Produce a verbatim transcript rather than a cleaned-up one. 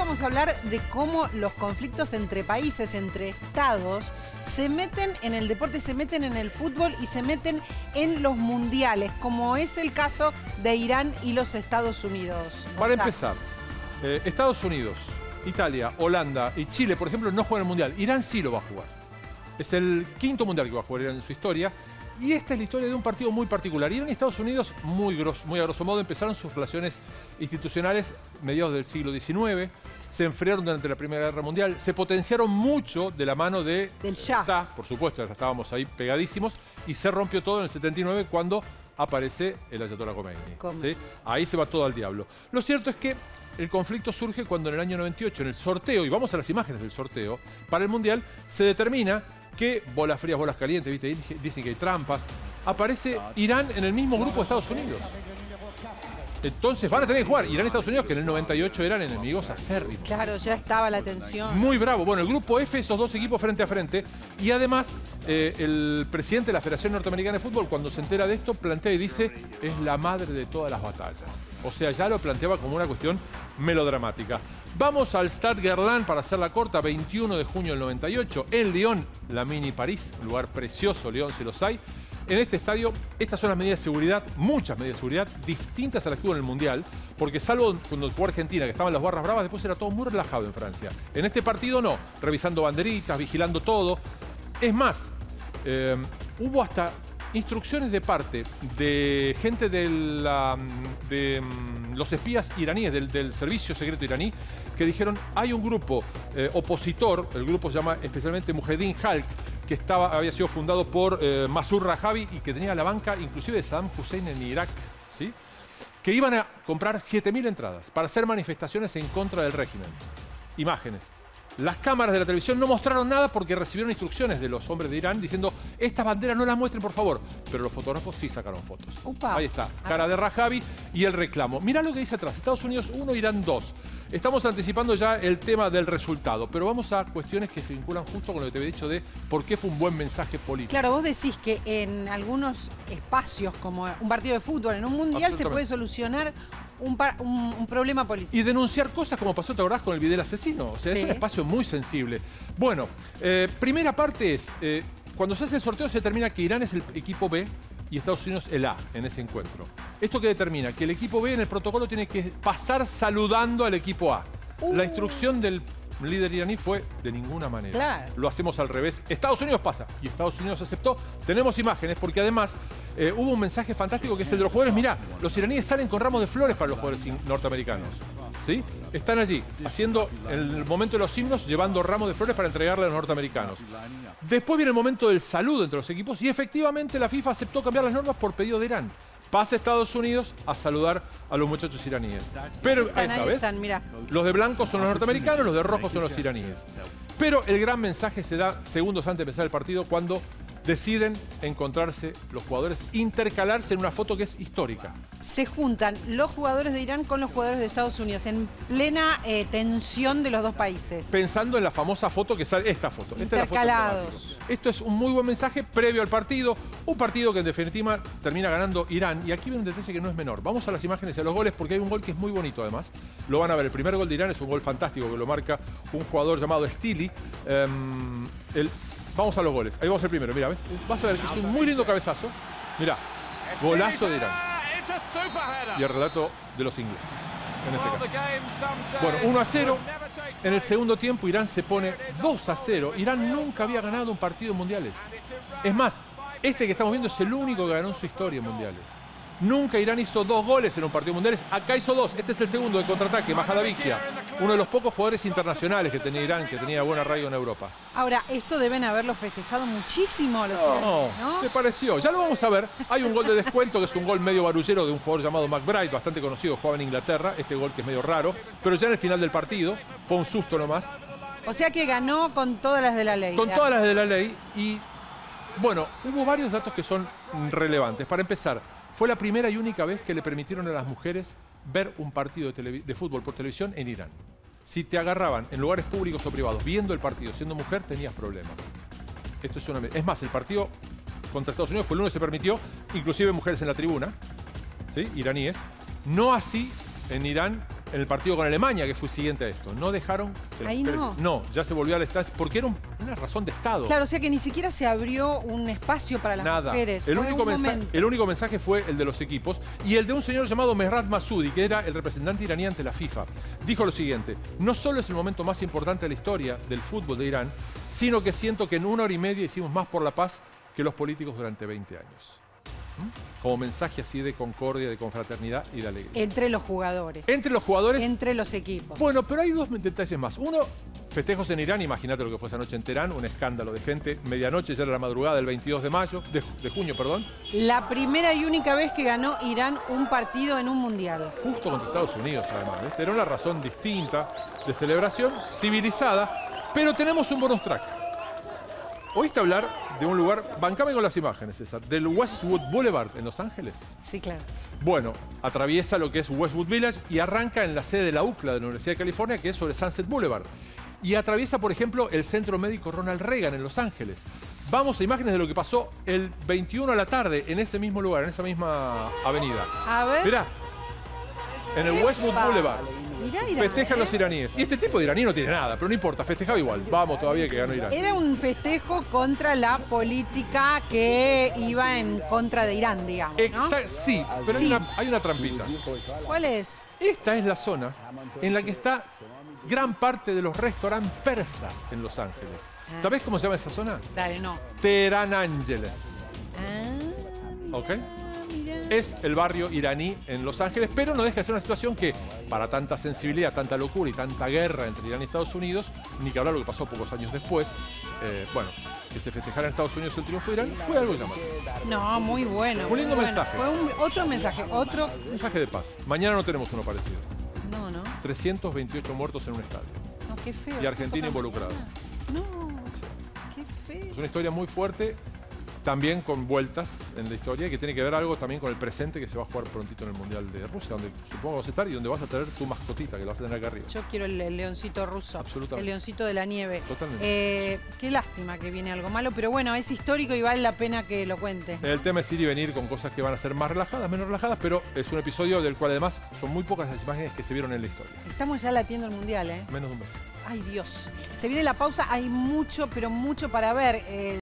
vamos a hablar de cómo los conflictos entre países, entre estados, se meten en el deporte, se meten en el fútbol y se meten en los mundiales, como es el caso de Irán y los Estados Unidos. Para empezar, eh, Estados Unidos, Italia, Holanda y Chile, por ejemplo, no juegan el mundial. Irán sí lo va a jugar. Es el quinto mundial que va a jugar Irán en su historia. Y esta es la historia de un partido muy particular. Irán y Estados Unidos, muy, gros, muy a grosso modo, empezaron sus relaciones institucionales a mediados del siglo diecinueve. Se enfriaron durante la Primera Guerra Mundial. Se potenciaron mucho de la mano de del Shah. Shah, por supuesto, estábamos ahí pegadísimos. Y se rompió todo en el setenta y nueve cuando aparece el Ayatollah Khomeini. ¿Sí? Ahí se va todo al diablo. Lo cierto es que el conflicto surge cuando en el año noventa y ocho, en el sorteo, y vamos a las imágenes del sorteo, para el Mundial se determina que bolas frías, bolas calientes, ¿viste? Dicen que hay trampas. Aparece Irán en el mismo grupo de Estados Unidos. Entonces van a tener que jugar Irán y Estados Unidos, que en el noventa y ocho eran enemigos acérrimos. Claro, ya estaba la tensión. Muy bravo. Bueno, el grupo F, esos dos equipos frente a frente. Y además, eh, el presidente de la Federación Norteamericana de Fútbol, cuando se entera de esto, plantea y dice, es la madre de todas las batallas. O sea, ya lo planteaba como una cuestión melodramática. Vamos al Stade Gerland para hacerla corta, veintiuno de junio del noventa y ocho, en Lyon, la Mini París, un lugar precioso, Lyon si los hay. En este estadio, estas son las medidas de seguridad, muchas medidas de seguridad, distintas a las que hubo en el Mundial, porque salvo cuando jugó Argentina, que estaban las barras bravas, después era todo muy relajado en Francia. En este partido no, revisando banderitas, vigilando todo. Es más, eh, hubo hasta instrucciones de parte de gente de, la, de um, los espías iraníes, del, del servicio secreto iraní, que dijeron, hay un grupo eh, opositor, el grupo se llama especialmente Mujahedin Khalq, que estaba, había sido fundado por eh, Masur Rajavi y que tenía la banca inclusive de Saddam Hussein en Irak, ¿sí? Que iban a comprar siete mil entradas para hacer manifestaciones en contra del régimen. Imágenes. Las cámaras de la televisión no mostraron nada porque recibieron instrucciones de los hombres de Irán diciendo, estas banderas no las muestren, por favor. Pero los fotógrafos sí sacaron fotos. Upa. Ahí está, cara de Rajavi y el reclamo. Mirá lo que dice atrás, Estados Unidos uno, Irán dos. Estamos anticipando ya el tema del resultado, pero vamos a cuestiones que se vinculan justo con lo que te había dicho de por qué fue un buen mensaje político. Claro, vos decís que en algunos espacios, como un partido de fútbol, en un mundial, se puede solucionar un, un, un problema político. Y denunciar cosas como pasó, ¿te acordás? Con el video del asesino. O sea, sí. Es un espacio muy sensible. Bueno, eh, primera parte es, eh, cuando se hace el sorteo se determina que Irán es el equipo B y Estados Unidos el A en ese encuentro. ¿Esto qué determina? Que el equipo B en el protocolo tiene que pasar saludando al equipo A. Uh. La instrucción del líder iraní fue de ninguna manera. Claro. Lo hacemos al revés. Estados Unidos pasa. Y Estados Unidos aceptó. Tenemos imágenes porque además eh, hubo un mensaje fantástico que es el de los jugadores. Mirá, los iraníes salen con ramos de flores para los jugadores norteamericanos. ¿Sí? Están allí, haciendo en el momento de los himnos, llevando ramos de flores para entregarle a los norteamericanos. Después viene el momento del saludo entre los equipos y efectivamente la FIFA aceptó cambiar las normas por pedido de Irán. Pasa Estados Unidos a saludar a los muchachos iraníes. Pero están, esta vez, están, mirá. los de blanco son los norteamericanos, los de rojo son los iraníes. Pero el gran mensaje se da segundos antes de empezar el partido cuando deciden encontrarse los jugadores, intercalarse en una foto que es histórica. Se juntan los jugadores de Irán con los jugadores de Estados Unidos en plena eh, tensión de los dos países. Pensando en la famosa foto que sale, esta foto. Intercalados. Esta es la foto. Esto es un muy buen mensaje previo al partido. Un partido que en definitiva termina ganando Irán. Y aquí viene un detalle que no es menor. Vamos a las imágenes y a los goles porque hay un gol que es muy bonito además. Lo van a ver. El primer gol de Irán es un gol fantástico que lo marca un jugador llamado Stili. Um, el... Vamos a los goles. Ahí vamos el primero. Mira, ¿ves? Vas a ver que es un muy lindo cabezazo. Mira, golazo de Irán. Y el relato de los ingleses, en este caso. Bueno, uno a cero. En el segundo tiempo Irán se pone dos a cero. Irán nunca había ganado un partido en mundiales. Es más, este que estamos viendo es el único que ganó en su historia en mundiales. Nunca Irán hizo dos goles en un partido mundial. Acá hizo dos. Este es el segundo de contraataque. Majadavikia, uno de los pocos jugadores internacionales que tenía Irán, que tenía buena arraigo en Europa. Ahora, esto deben haberlo festejado muchísimo los no, iraníes, ¿no? ¿Qué pareció? Ya lo vamos a ver. Hay un gol de descuento que es un gol medio barullero de un jugador llamado McBride, bastante conocido, jugaba en Inglaterra. Este gol que es medio raro. Pero ya en el final del partido fue un susto nomás. O sea que ganó con todas las de la ley. Con ya. todas las de la ley. Y bueno, hubo varios datos que son relevantes. Para empezar, fue la primera y única vez que le permitieron a las mujeres ver un partido de, de fútbol por televisión en Irán. Si te agarraban en lugares públicos o privados viendo el partido siendo mujer, tenías problemas. Esto es una... Es más, el partido contra Estados Unidos fue el único que se permitió, inclusive mujeres en la tribuna, ¿sí? Iraníes. No así en Irán en el partido con Alemania, que fue siguiente a esto. No dejaron... que Ahí las no. mujeres- No, ya se volvió a la estancia, porque era un- una razón de Estado. Claro, o sea que ni siquiera se abrió un espacio para las Nada. mujeres. El Fue único, un mensaje, momento. el único mensaje fue el de los equipos y el de un señor llamado Mehrat Masudi, que era el representante iraní ante la FIFA. Dijo lo siguiente: no solo es el momento más importante de la historia del fútbol de Irán, sino que siento que en una hora y media hicimos más por la paz que los políticos durante veinte años. ¿Mm? Como mensaje así de concordia, de confraternidad y de alegría. Entre los jugadores. Entre los jugadores... Entre los equipos. Bueno, pero hay dos detalles más. Uno, festejos en Irán, imagínate lo que fue esa noche en Teherán, un escándalo de gente, medianoche, ya era la madrugada del veintidós de mayo, de, de junio, perdón, La primera y única vez que ganó Irán un partido en un mundial. justo contra Estados Unidos además, ¿viste? Era una razón distinta de celebración, civilizada, pero tenemos un bonus track. ¿Oíste hablar de un lugar, bancame con las imágenes, César, del Westwood Boulevard en Los Ángeles? Sí, claro. Bueno, atraviesa lo que es Westwood Village y arranca en la sede de la U C L A de la Universidad de California, que es sobre Sunset Boulevard. Y atraviesa, por ejemplo, el Centro Médico Ronald Reagan en Los Ángeles. Vamos a imágenes de lo que pasó el veintiuno a la tarde en ese mismo lugar, en esa misma avenida. A ver. Mirá, en el Westwood Epa. Boulevard. Mirá, Irán, Festejan ¿eh? los iraníes. Y este tipo de iraní no tiene nada, pero no importa, festejaba igual. Vamos todavía que ganó Irán. Era un festejo contra la política que iba en contra de Irán, digamos, ¿no? Exacto, sí, pero Sí. Hay, una, hay una trampita. ¿Cuál es? Esta es la zona en la que está gran parte de los restaurantes persas en Los Ángeles. Ah. ¿Sabés cómo se llama esa zona? Dale, no. Teherán Ángeles. Ah, ¿Ok? mirá. Es el barrio iraní en Los Ángeles, pero no deja de ser una situación que, para tanta sensibilidad, tanta locura y tanta guerra entre Irán y Estados Unidos, ni que hablar lo que pasó pocos años después, eh, bueno, que se festejara en Estados Unidos el triunfo de Irán, fue algo llamativo. No, muy bueno. Un muy lindo bueno. mensaje. Fue un- otro mensaje, otro... Mensaje de paz. Mañana no tenemos uno parecido. No, no. trescientos veintiocho muertos en un estadio. No, qué feo. Y Argentina Cinco involucrado. No, qué feo. Es una historia muy fuerte, también con vueltas en la historia, que tiene que ver algo también con el presente que se va a jugar prontito en el Mundial de Rusia, donde supongo vas a estar y donde vas a tener tu mascotita, que la vas a tener acá arriba. Yo quiero el, el leoncito ruso. Absolutamente. El leoncito de la nieve. Totalmente. Eh, qué lástima que viene algo malo, pero bueno, es histórico y vale la pena que lo cuente. El tema es ir y venir con cosas que van a ser más relajadas, menos relajadas, pero es un episodio del cual además son muy pocas las imágenes que se vieron en la historia. Estamos ya latiendo el mundial, ¿eh? Menos de un mes. Ay, Dios. Se viene la pausa, hay mucho, pero mucho para ver. Eh,